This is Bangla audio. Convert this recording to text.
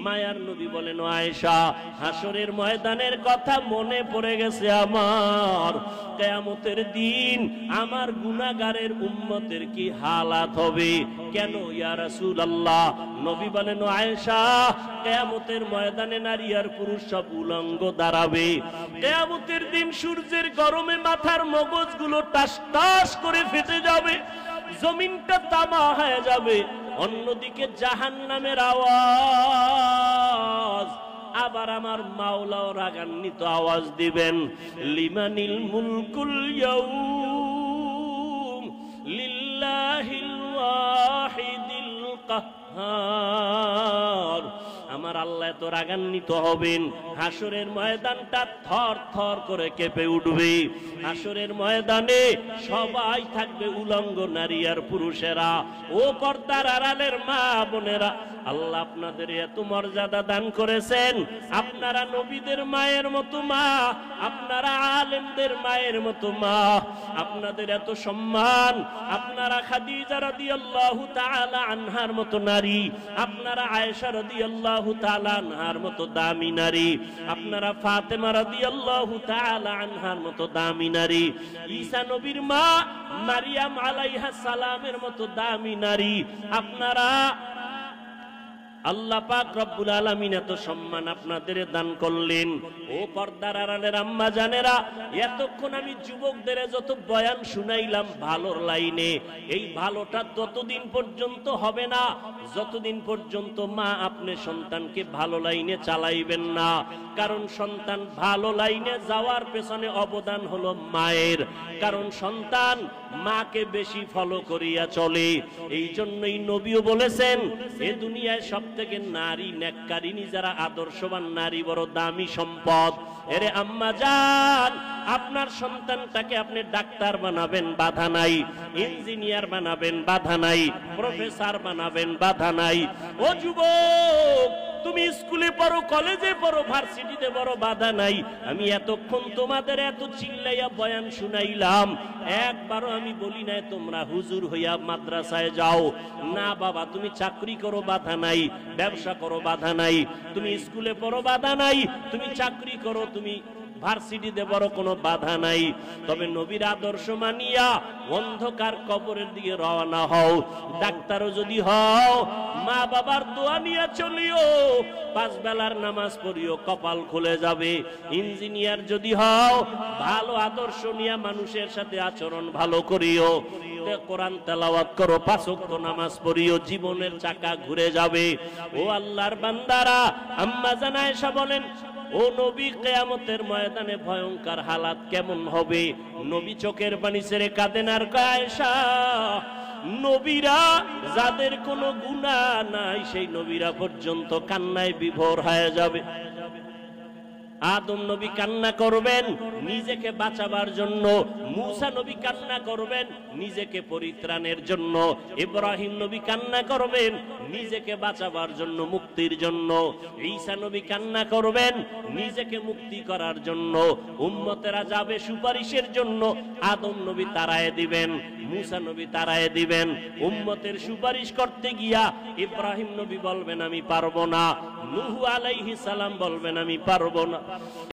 মায়ার নবী বলেন, আয়েশা হাসরের ময়দানের কথা মনে পড়ে গেছে আমার। কিয়ামতের দিন আমার গুনাহগারের উম্মতের কি হালাত হবে। কেন ইয়া রাসূলুল্লাহ? নবী বলেন, আয়েশা কিয়ামতের ময়দানে নারী আর পুরুষ সব উলঙ্গ দাঁড়াবে। কিয়ামতের দিন সূর্যের গরমে মাথার মগজগুলো টাস টাস করে ফেটে যাবে, জমিনটা তামা হয়ে যাবে। অন্যদিকে জাহান্নামের আওয়াজ, আবার আমার মাওলাও রাগান্বিত আওয়াজ দিবেন, লিমানিল মুলকুল ইয়াউম লিল্লাহিল ওয়াহিদিল কাহ্হার। আমার আল্লাহ তো রাগান্বিত হবেন, হাসরের ময়দানটা থর থর করে কেঁপে উঠবে। হাসরের ময়দানে সবাই থাকবে উলঙ্গ, নারী আর পুরুষেরা। ও পর্দার আড়ালের মা বোনেরা, আল্লাহ আপনাদের এত মর্যাদা দান করেছেন। আপনারা নবীদের মায়ের মতো মা, আপনারা আলেমদের মায়ের মতো মা, আপনাদের এত সম্মান। আপনারা খাদিজা রাদিয়াল্লাহু তাআলা আনহার মতো নারী, আপনারা আয়েশা রাদিয়াল্লাহু তাআলা আনহার মতো দামি নারী, আপনারা ফাতেমা রাদিয়াল্লাহু তাআলা আনহার মতো দামি নারী, ঈসা নবীর মা মারিয়াম আলাইহা সালামের মতো দামি নারী। আপনারা আল্লাহ পাক রব্বুল আলামিন এত সম্মান আপনাদের দান করলেন। ও পর্দার আড়ালের আম্মা জানেরা, এতক্ষণ আমি যুবকদের যত বয়ান শুনাইলাম ভালোর লাইনে, এই ভালোটা ততদিন পর্যন্ত হবে না যতদিন পর্যন্ত মা আপনি সন্তানকে ভালো লাইনে চালাইবেন না। কারণ সন্তান ভালো লাইনে যাওয়ার পেছনে অবদান হলো মায়ের, কারণ সন্তান মাকে বেশি ফলো করিয়া চলে। এই জন্যই নবীও বলেছেন, এ দুনিয়ায় সব থেকে নারী নেককারিনী যারা আদর্শবান নারী বড় দামি সম্পদ। এরে আম্মা জান, আপনার সন্তানটাকে আপনি ডাক্তার বানাবেন, বাধা নাই। ইঞ্জিনিয়ার বানাবেন, বাধা নাই। প্রফেসর বানাবেন, বাধা নাই। ও যুবক, তুমি স্কুলে পড়ো, কলেজে পড়ো, ভার্সিটিতে পড়ো, বাধা নাই। আমি এতক্ষণ তোমাদের এত চিল্লাইয়া বয়ান শুনাইলাম, একবারও আমি বলি নাই তোমরা হুজুর হইয়া মাদ্রাসায় যাও। না বাবা, তুমি চাকরি করো, বাধা নাই। ব্যবসা করো, বাধা নাই। তুমি স্কুলে পড়ো, বাধা নাই। তুমি চাকরি করো, তুমি ভার্সিটিতে বড় কোনো বাধা নাই। তবে নবীর আদর্শ মানিয়া অন্ধকার কবরের দিকে রওনা হও। ডাক্তারও যদি হও, মা বাবার দোয়া নিয়ে চলিও, 5 বেলার নামাজ পড়িও, কপাল খুলে যাবে। ইঞ্জিনিয়ার যদি হও, ভালো আদর্শ নিয়ে মানুষের সাথে আচরণ ভালো করিও, কোরআন তেলাওয়াত করো, 5 ওয়াক্ত নামাজ পড়িও, জীবনের চাকা ঘুরে যাবে। ও আল্লাহর বান্দারা, আম্মা জান আয়েশা বলেন, ও নবী কিয়ামতের ময়দানে ভয়ঙ্কর হালাত কেমন হবে। নবী চোখের পানি ছেড়ে কাঁদেন আর কয়, আয়েশা নবীরা যাদের কোনো গুনাহ নাই সেই নবীরা পর্যন্ত কান্নায় বিভোর হয়ে যাবে। আদম নবী কান্না করবেন নিজেকে বাঁচাবার জন্য, মূসা নবী কান্না করবেন নিজেকে পরিত্রাণের জন্য, ইব্রাহিম নবী কান্না করবেন নিজেকে বাঁচাবার জন্য, মুক্তির জন্য, ঈসা নবী কান্না করবেন নিজেকে মুক্তি করার জন্য। উম্মতেরা যাবে সুপারিশের জন্য, আদম নবী তাড়ায় দিবেন, মূসা নবী তাড়ায় দিবেন। উম্মতের সুপারিশ করতে গিয়া ইব্রাহিম নবী বলবেন আমি পারবো না, নূহ আলাইহিস সালাম বলবেন আমি পারবো না।